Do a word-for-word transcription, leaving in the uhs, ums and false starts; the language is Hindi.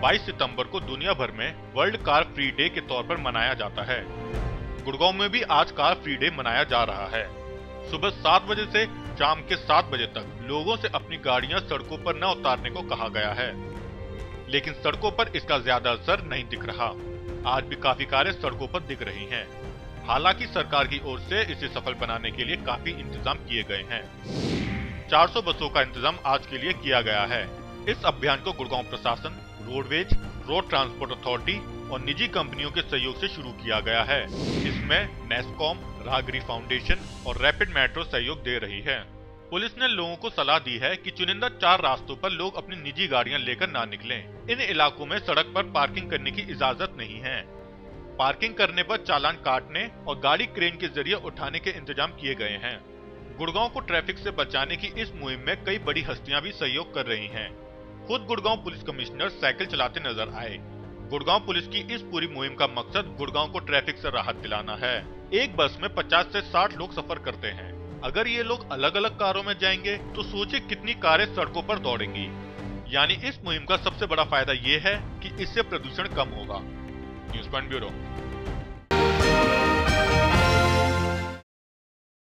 बाईस सितंबर को दुनिया भर में वर्ल्ड कार फ्री डे के तौर पर मनाया जाता है। गुड़गांव में भी आज कार फ्री डे मनाया जा रहा है। सुबह सात बजे से शाम के सात बजे तक लोगों से अपनी गाड़ियां सड़कों पर न उतारने को कहा गया है, लेकिन सड़कों पर इसका ज्यादा असर नहीं दिख रहा। आज भी काफी कारें सड़कों पर दिख रही हैं। हालांकि सरकार की ओर से इसे सफल बनाने के लिए काफी इंतजाम किए गए हैं। चार सौ बसों का इंतजाम आज के लिए किया गया है। इस अभियान को गुड़गांव प्रशासन, रोडवेज, रोड ट्रांसपोर्ट अथॉरिटी और निजी कंपनियों के सहयोग से शुरू किया गया है। इसमें नेस्कॉम, राहगिरी फाउंडेशन और रैपिड मेट्रो सहयोग दे रही है। पुलिस ने लोगों को सलाह दी है कि चुनिंदा चार रास्तों पर लोग अपनी निजी गाड़ियां लेकर ना निकलें। इन इलाकों में सड़क पर पार्किंग करने की इजाजत नहीं है। पार्किंग करने पर चालान काटने और गाड़ी क्रेन के जरिए उठाने के इंतजाम किए गए हैं। गुड़गांव को ट्रैफिक से बचाने की इस मुहिम में कई बड़ी हस्तियां भी सहयोग कर रही हैं। खुद गुड़गांव पुलिस कमिश्नर साइकिल चलाते नजर आए। गुड़गांव पुलिस की इस पूरी मुहिम का मकसद गुड़गांव को ट्रैफिक से राहत दिलाना है। एक बस में पचास से साठ लोग सफर करते हैं। अगर ये लोग अलग अलग कारों में जाएंगे तो सोचिए कितनी कारें सड़कों पर दौड़ेंगी। यानी इस मुहिम का सबसे बड़ा फायदा ये है कि इससे प्रदूषण कम होगा। News point bureau.